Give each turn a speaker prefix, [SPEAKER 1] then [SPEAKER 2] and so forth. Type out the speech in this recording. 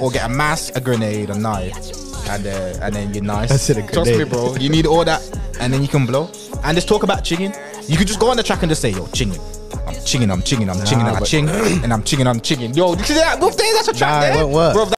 [SPEAKER 1] or get a mask, a grenade, a knife, and then you're nice.
[SPEAKER 2] I said a
[SPEAKER 1] Trust me,
[SPEAKER 2] grenade.
[SPEAKER 1] bro. You need all that, and then you can blow. And just talk about chinging. You could just go on the track and just say, yo, chinging. I'm chinging, I'm chinging, I'm chinging, I'm chinging, and I'm chinging, I'm chinging. Yo, did you see that move there? That's a track there,
[SPEAKER 2] it won't work.
[SPEAKER 1] bro.